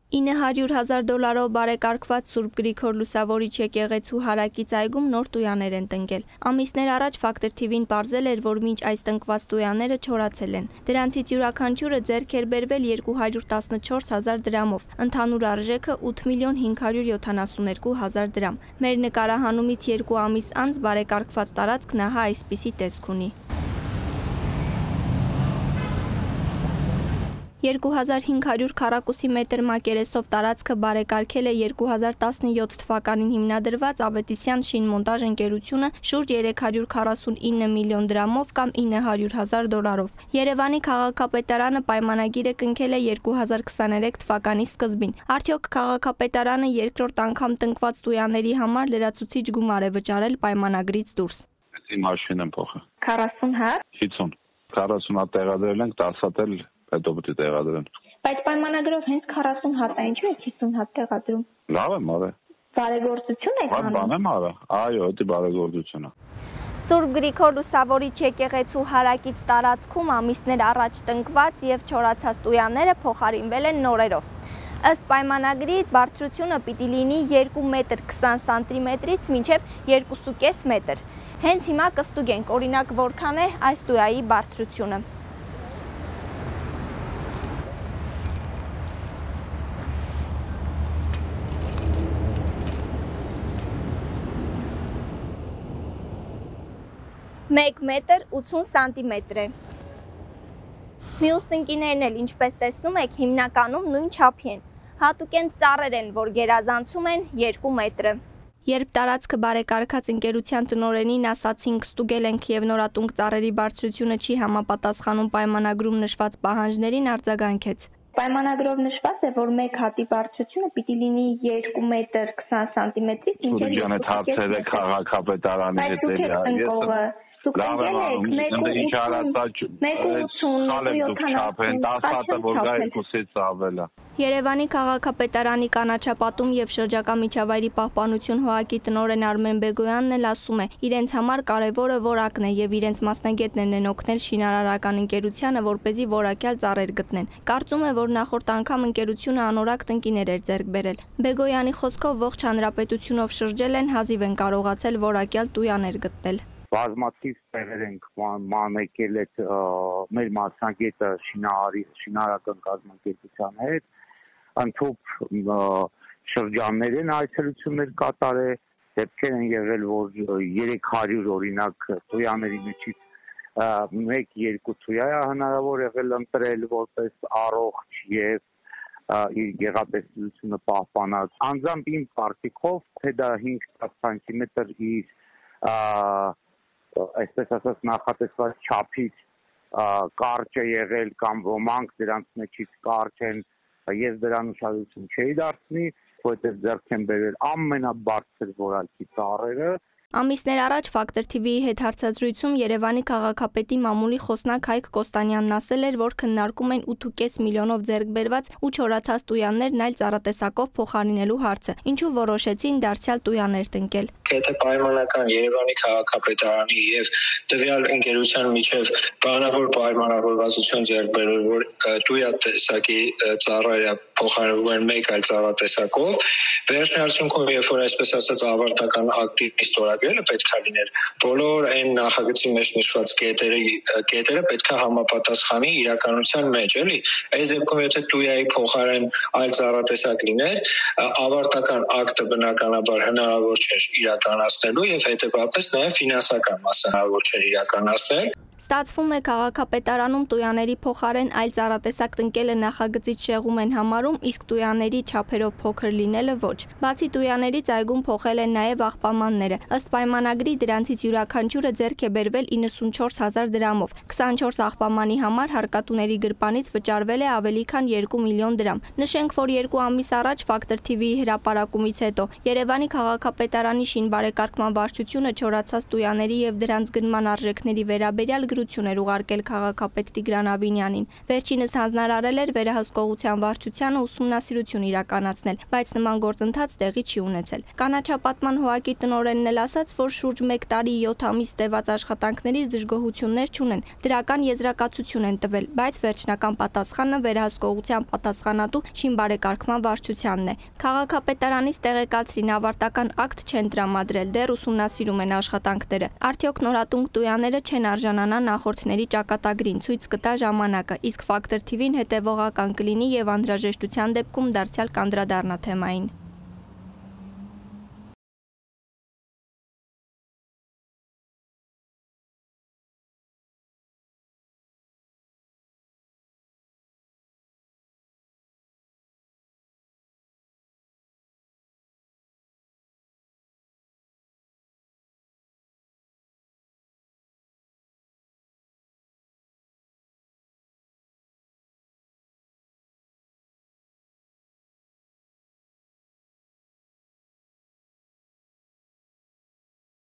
$900,000 բարեկարգված Սուրբ Գրիգոր Լուսավորիչ եկեղեցու հարակից այգում նոր տույաներ են տնկել։ Ամիսներ առաջ Ֆակտոր TV-ն պարզել էր, որ մինչ այս տնկված տույաները չորացել են։ Դրանցից յուրաքանչյուրը ձեռք էր բերվել 214,000 դրամով։ Ընդհանուր արժեքը 8,572,000 դրամ։ Մեր նկարահանումից 2 ամիս անց բարեկարգված տարածքն ահա այսպիսի տեսք ունի։ 2500 քառակուսի մետր մակերեսով տարածքը բարեկարգել է 2017 թվականին հիմնադրված Ավետիսյան շինմոնտաժ ընկերությունը շուրջ 349 միլիոն դրամով կամ $900,000։ Երևանի քաղաքապետարանը պայմանագիրը կնքել է 2023 թվականի սկզբին։ Արդյոք քաղաքապետարանը երկրորդ անգամ տնկված տույաների համար լրացուցիչ գումար է վճարել պայմանագրից դուրս։ Իմ հաշվին եմ փոխը։ 40 հատ։ 50։ 40 հատ տեղադրել ենք, 10 հատ էլ հետո պետք է տեղադրեն։ Բայց պայմանագրով հենց 40 հատ է, ինչու է 50 հատ տեղադրում։ Լավ եմ արել։ Բարեգործություն եք անում։ Բան եմ արել։ Այո, դա բարեգործություն է։ Սուրբ Գրիգոր Լուսավորիչ եկեղեցու հարակից տարածքում ամիսներ առաջ տնկված եւ չորացած տույաները փոխարինվել են նորերով։ Ըստ պայմանագրի բարձրությունը պիտի լինի 2 մետր 20 սանտիմետրից մինչև 2.5 մետր։ Հենց հիմա կստուգենք, օրինակ, որքան է այս տույայի բարձրությունը։ Մեկ մետր 80 սանտիմետր է։ Մյուս տնկիներն էլ, ինչպես տեսնում եք, հիմնականում նույն չափի են։ Հատուկենտ ծառեր են, որ գերազանցում են 2 մետրը։ Երբ տարածքը բարեկարգած ընկերության տնօրենին ասացինք ստուգել ենք եւ նորատունկ ծառերի բարձրությունը չի համապատասխանում պայմանագրում նշված պահանջներին, արձագանքեց։ Պայմանագրով նշված է, որ մեկ հատի բարձրությունը պիտի լինի 2 մետր 20 սանտիմետրից մինչև 2.5 մետր։ Հացերը քաղաքապետարանի հետ Լավ եմ անում, ինչ արածաչ, չափեն, 10 հատը, որ գա 2-ից ավել է։ Երևանի քաղաքապետարանի կանաչապատում եւ շրջակա միջավայրի պահպանություն ՀՕԱԿ-ի տնօրեն Արմեն Բեգոյանն էլ ասում է, իրենց համար կարևորը որակն է եւ իրենց մասնագետներն են օգնել շինարարական ընկերությանը, որպեսզի որակյալ ծառեր գտնեն։ Կարծում է, որ նախորդ անգամ ընկերությունը անորակ տնկիներ էր ձեռք բերել։ Բեգոյանի խոսքով ողջ հանրապետությունով շրջել են, հազիվ են կարողացել որակյալ տույաներ գտնել։ Բազմաթիվ տեղեր ենք մանեկել այդ մեր մասնագետը շինարարական կազմակերպության հետ, ընդհանուր շրջաններ են այցելություններ կատարել, դեպքեր են եղել, որ 300 օրինակ տույաների միջից 1-2 տույա է հնարավոր եղել ընտրել որպես առողջ եւ իր գեղատեսչությունը պահպանած։ Անձամբ իմ կարծիքով, թե դա 5-10 սանտիմետր իր այսպես ասած նախատեսված չափից կարճ է եղել կամ ոմանք դրանց մեջից կարճ են, ես դրան ուշադրություն չէի դարձնի, որովհետև ձեռք են բերել ամենաբարձր որակի ծառերը։ Ամիսներ առաջ Ֆակտոր TV-ի հետ հարցազրույցում Երևանի քաղաքապետի մամուլի խոսնակ Հայկ Կոստանյանն ասել էր, որ քննարկում են 8.5 միլիոնով ձեռք բերված ու չորացած տույաններն այլ ծառատեսակով փոխարինելու հարցը, ինչու որոշեցին դարձյալ տույաներ տնկել։ Եթե պայմանական Երևանի քաղաքապետարանի եւ տվյալ ընկերության միջև բանավոր պայմանավորվածություն ձեռք բերել, որ տույա տեսակի ծառերը փոխարինվում են մեկ այլ ծառատեսակով, վերջին արդյունքում, երբ որ այսպես ասած ավարտական ակտի ստորագրելը պետք է լիներ, բոլոր այն նախագծի մեջ նշված կետերը պետք է համապատասխանի իրականության մեջ, էլի։ Այս դեպքում եթե տույայի փոխարեն այլ ծառատեսակ լիներ, ավարտական ակտը բնականաբար հնարավոր չէր իրականացնելու եւ հետեւաբար նաեւ ֆինանսական մասը հնարավոր չէր իրականացնել։ Ստացվում է քաղաքապետարանում տույաների փոխարեն այլ ծառատեսակ տնկելը նախագծից շեղում են համարում, իսկ տույաների չափերով փոքր լինելը ոչ։ Բացի տույաներից այգում փոխել են նաև աղբամանները։ Ըստ պայմանագրի դրանցից յուրաքանչյուրը ձեռք է բերվել 94,000 դրամով։ 24 աղբամանի համար հարկատուների գրպանից վճարվել է ավելի քան 2 միլիոն դրամ։ Նշենք, որ 2 ամիս առաջ Ֆակտոր TV-ի հրապարակումից հետո Երևանի քաղաքապետարանի շինբարեկարգման վարչությունը չորացած տույաների եւ դրանց գնման արժեքների վերաբերյալ խնդրություն էր ուղարկել քաղաքապետ Տիգրան Ավինյանին։ Վերջինս հանձնարարել էր վերահսկողության վարչությանը ուսումնասիրություն իրականացնել, բայց նման գործընթաց տեղի չի ունեցել։ Կանաչապատման հողակի տնօրենն էլ ասաց, որ շուրջ 1 տարի 7 ամիս տևած աշխատանքներից դժգոհություններ չունեն, դրական եզրակացություն են տվել, բայց վերջնական պատասխանը վերահսկողության պատասխանատու շինբարեկարգման վարչությանն է։ Քաղաքապետարանից տեղեկացրին, ավարտական ակտ չեն տրամադրել, դեռ ուսումնասիրում են աշխատանքները։ Արդյոք նորատունկ տույաները չեն արժանանա նախորդների ճակատագրին, ցույց կտա ժամանակը, իսկ Factor TV-ին հետևողական կլինի եւ անհրաժեշտության դեպքում դարձյալ կանդրադառնա թեմային։